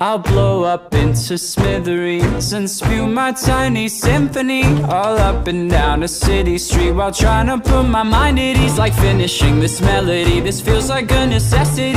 I'll blow up into smithereens and spew my tiny symphony all up and down a city street while trying to put my mind at ease. Like finishing this melody, this feels like a necessity.